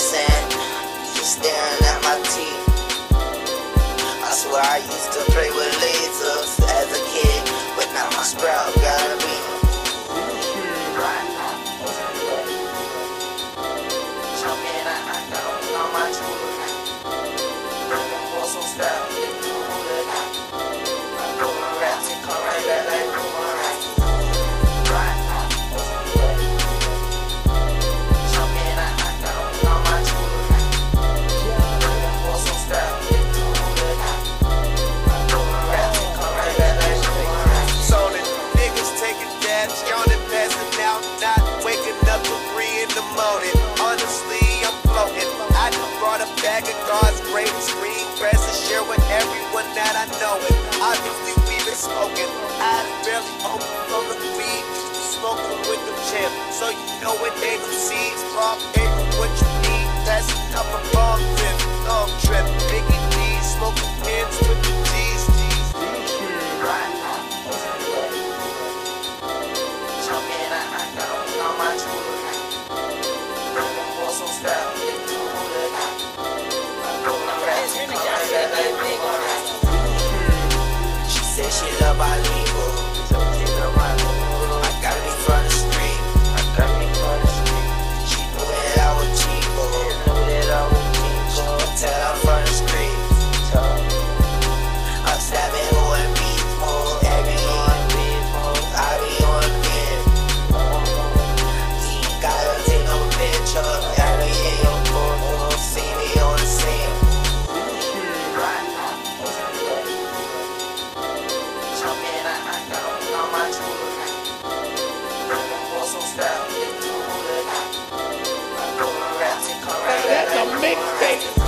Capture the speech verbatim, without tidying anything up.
saying? Just staring at my teeth. I swear I used to play with lasers as a kid, but now my sprout gotta be jumping, I, I got on my tools. For some style, they do it. I go on raps and come right back like boomerang. Jumping, I, I got on my tools. For some style, they do it. I go on raps and come right back like boomerang. Zoning, niggas taking dabs, yawning, passing out, not waking up till three in the morning. Honestly, I'm floating. I just brought a bag of God's greatest green grass to share with everyone that I know it. Obviously, we've been smoking. I barely open from the weed, smoking with them champ. So you know when they them seeds, rock paper, what you need. Passing up a bomb trip, long trip. Biggie D, smoking pins with the G's. Jumping, I, I got on my tools. For some style, they do it. I go on raps and come right back like boomerang. She said she love bilingual. I gotta be from the street. I gotta be from the street. She knew that I was Chico. Knew that I was Chico. Tell I'm from the street. I'm stabbing who and beats more. Every on beats more. I be on it. He ain't gotta take no picture. Every in your photo. See me on the scene. Jumping, I, I got on my tools. For some style, they do it. I go on raps and come right back. That's a mixtape.